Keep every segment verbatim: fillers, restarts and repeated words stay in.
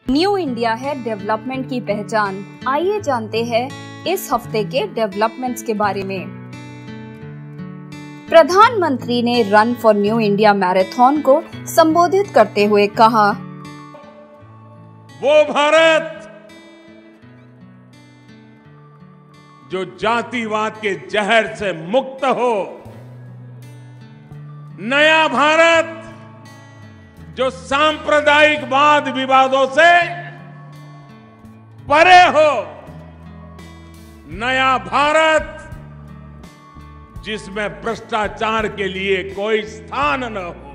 New India है development की पहचान। आइए जानते हैं इस हफ्ते के डेवलपमेंट्स के बारे में। प्रधानमंत्री ने run for new India marathon को संबोधित करते हुए कहा, वो भारत जो जातिवाद के जहर से मुक्त हो, नया भारत जो सांप्रदायिक वाद विवादों से परे हो, नया भारत जिसमें भ्रष्टाचार के लिए कोई स्थान न हो,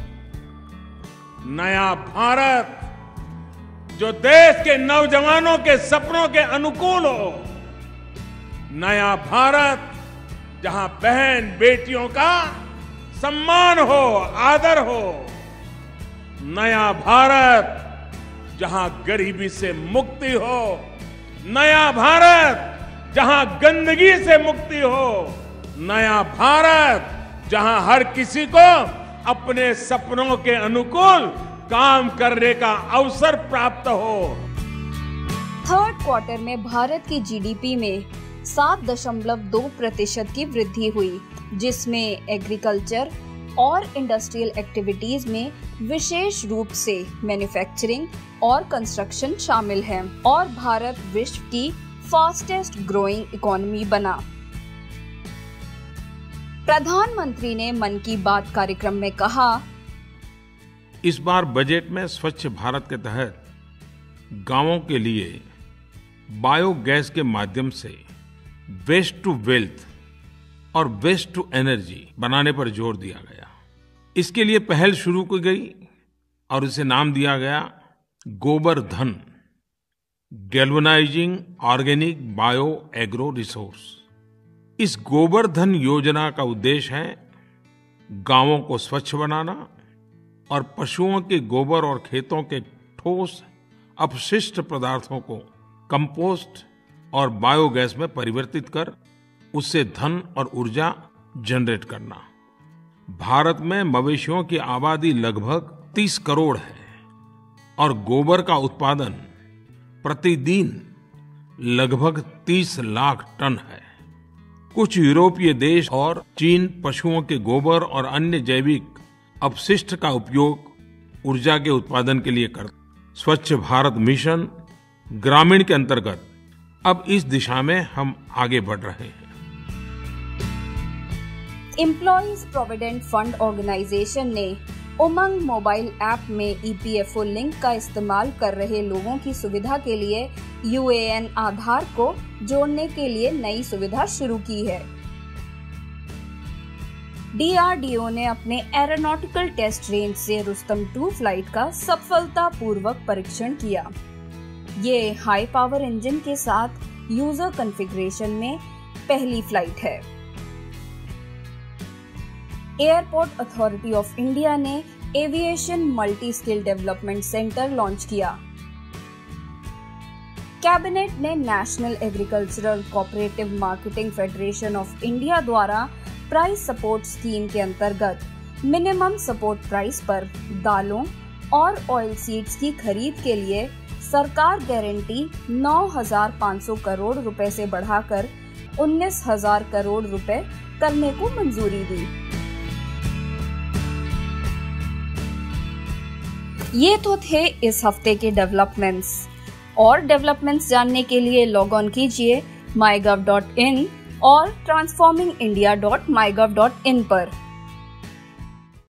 नया भारत जो देश के नौजवानों के सपनों के अनुकूल हो, नया भारत जहां बहन बेटियों का सम्मान हो, आदर हो, नया भारत जहां गरीबी से मुक्ति हो, नया भारत जहां गंदगी से मुक्ति हो, नया भारत जहां हर किसी को अपने सपनों के अनुकूल काम करने का अवसर प्राप्त हो। थर्ड क्वार्टर में भारत की जीडीपी में सात दशमलव दो प्रतिशत की वृद्धि हुई, जिसमें एग्रीकल्चर और इंडस्ट्रियल एक्टिविटीज में विशेष रूप से मैन्युफैक्चरिंग और कंस्ट्रक्शन शामिल है और भारत विश्व की फास्टेस्ट ग्रोइंग इकोनॉमी बना। प्रधानमंत्री ने मन की बात कार्यक्रम में कहा, इस बार बजट में स्वच्छ भारत के तहत गांवों के लिए बायोगैस के माध्यम से वेस्ट टू वेल्थ और वेस्ट टू एनर्जी बनाने पर जोर दिया गया। इसके लिए पहल शुरू की गई और इसे नाम दिया गया Gobar Dhan, galvanizing organic bio agro resource. इस गोबर धन योजना का उद्देश्य है गांवों को स्वच्छ बनाना और पशुओं के गोबर और खेतों के ठोस अपशिष्ट पदार्थों को कंपोस्ट और बायोगैस में परिवर्तित कर उससे धन और ऊर्जा जनरेट करना। भारत में मवेशियों की आबादी लगभग तीस करोड़ है और गोबर का उत्पादन प्रतिदिन लगभग तीस लाख टन है। कुछ यूरोपीय देश और चीन पशुओं के गोबर और अन्य जैविक अपशिष्ट का उपयोग ऊर्जा के उत्पादन के लिए करते। स्वच्छ भारत मिशन ग्रामीण के अंतर्गत अब इस दिशा में हम आगे बढ़ रहे हैं। एम्प्लॉइज प्रोविडेंट फंड ऑर्गेनाइजेशन ने उमंग मोबाइल ऐप में ईपीएफओ लिंक का इस्तेमाल कर रहे लोगों की सुविधा के लिए यूएएन आधार को जोड़ने के लिए नई सुविधा शुरू की है। डीआरडीओ ने अपने एरोनॉटिकल टेस्ट रेंज से रुस्तम टू फ्लाइट का सफलतापूर्वक परीक्षण किया। ये हाई पावर इंजन के साथ यूजर कॉन्फ़िगरेशन में पहली फ्लाइट है। एयरपोर्ट अथॉरिटी ऑफ इंडिया ने aviation multi skill development centre launch किया। कैबिनेट ने national agricultural cooperative marketing federation of India द्वारा प्राइस सपोर्ट स्कीम के अंतर्गत मिनिमम सपोर्ट प्राइस पर दालों और ऑयल सीड्स की खरीद के लिए सरकार गारंटी नौ हज़ार पाँच सौ करोड़ रुपए से बढ़ाकर उन्नीस हज़ार करोड़ रुपए करने को मंजूरी दी। ये तो थे इस हफ्ते के डेवलपमेंट्स। और डेवलपमेंट्स जानने के लिए लॉग ऑन कीजिए माई गव डॉट इन और transforming India dot my gov dot in पर।